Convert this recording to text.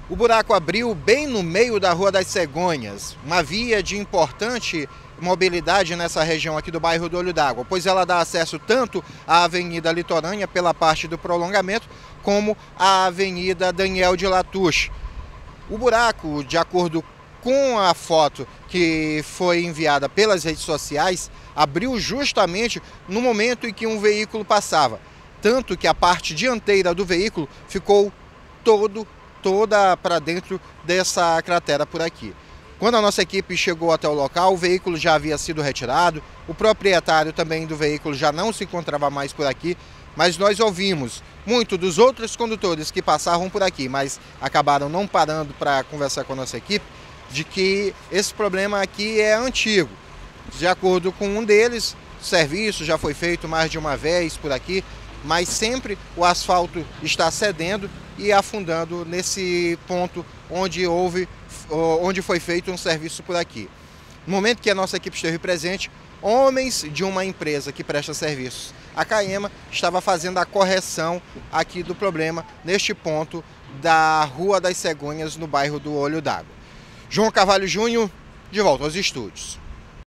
O buraco abriu bem no meio da Rua das Cegonhas, uma via de importante mobilidade nessa região aqui do bairro do Olho d'Água, pois ela dá acesso tanto à Avenida Litorânea pela parte do prolongamento, como à Avenida Daniel de Latouche. O buraco, de acordo com a foto que foi enviada pelas redes sociais, abriu justamente no momento em que um veículo passava, tanto que a parte dianteira do veículo ficou toda para dentro dessa cratera por aqui. Quando a nossa equipe chegou até o local, o veículo já havia sido retirado, o proprietário também do veículo já não se encontrava mais por aqui, mas nós ouvimos muito dos outros condutores que passavam por aqui, mas acabaram não parando para conversar com a nossa equipe, de que esse problema aqui é antigo. De acordo com um deles, o serviço já foi feito mais de uma vez por aqui, mas sempre o asfalto está cedendo e afundando nesse ponto onde foi feito um serviço por aqui. No momento que a nossa equipe esteve presente, homens de uma empresa que presta serviços, a Caema, estava fazendo a correção aqui do problema neste ponto da Rua das Cegonhas, no bairro do Olho d'Água. João Carvalho Júnior, de volta aos estúdios.